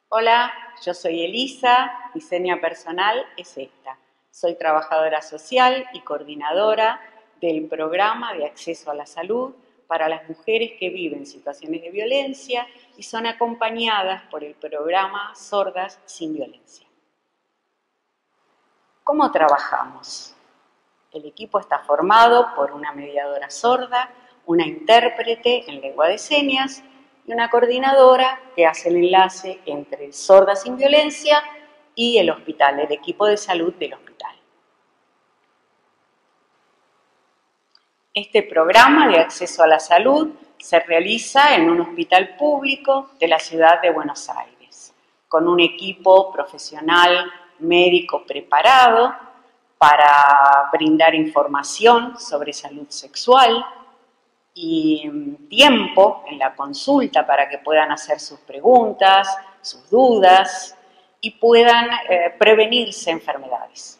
Hola, yo soy Elisa, mi seña personal es esta. Soy trabajadora social y coordinadora del programa de acceso a la salud para las mujeres que viven situaciones de violencia y son acompañadas por el programa Sordas sin Violencia. ¿Cómo trabajamos? El equipo está formado por una mediadora sorda, una intérprete en lengua de señas y una coordinadora que hace el enlace entre Sordas sin Violencia y el hospital, el equipo de salud del hospital. Este programa de acceso a la salud se realiza en un hospital público de la ciudad de Buenos Aires, con un equipo profesional médico preparado para brindar información sobre salud sexual y tiempo en la consulta para que puedan hacer sus preguntas, sus dudas y puedan prevenirse enfermedades.